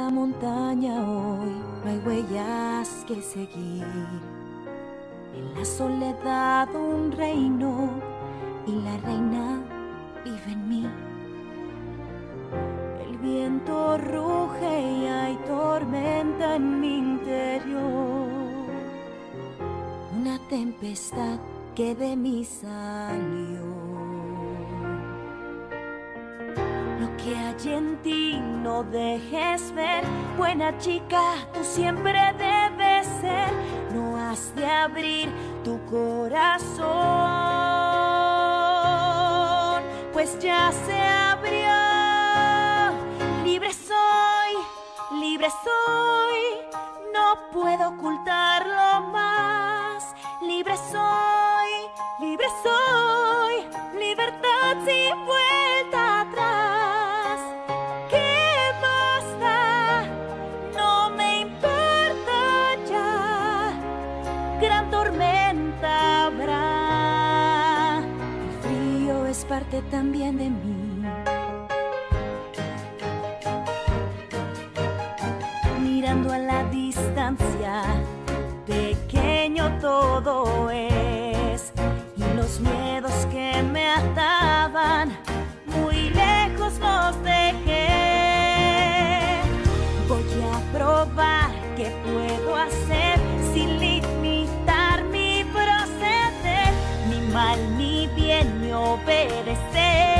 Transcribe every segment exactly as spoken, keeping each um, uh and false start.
la montaña hoy no hay huellas que seguir. En la soledad un reino y la reina vive en mí. El viento ruge y hay tormenta en mi interior. Una tempestad que de mí salió. Lo que hay en ti no dejes ver, buena chica, tú siempre debes ser. No has de abrir tu corazón, pues ya se abrió. Libre soy, libre soy, no puedo ocultarlo más. Libre soy, libre soy, libertad sin vuelta atrás. ¿Qué más da? No me importa ya. Gran tormenta habrá. El frío es parte también de mí. Mirando a la distancia, pequeño todo es, y los miedos que me ataban muy lejos los dejé. Voy a probar qué puedo hacer sin limitar mi proceder, ni mal ni bien ni obedecer.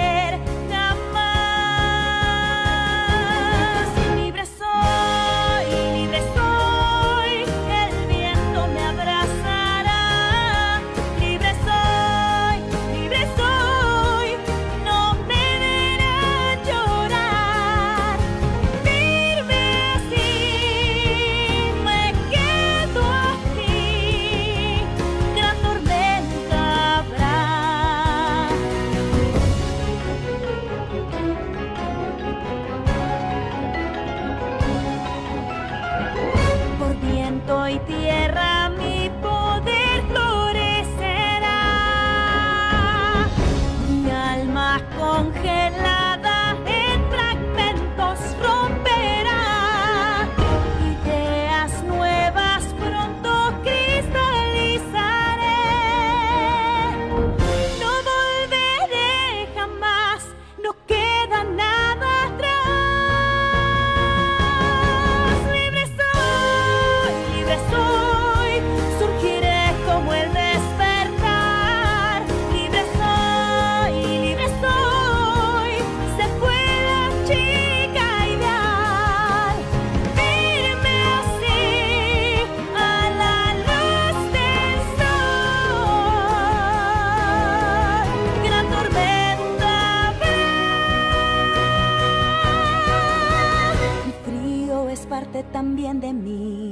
Y tierra mi poder florecerá. Mi alma congelada en fragmentos romperá. Ideas nuevas pronto cristalizaré. No volveré jamás, no queda nada atrás. Soy, surgiré como el despertar. Libre soy, libre soy, se puede chica ideal. Firme así a la luz del sol. Gran tormenta habrá. El frío es parte también de mí.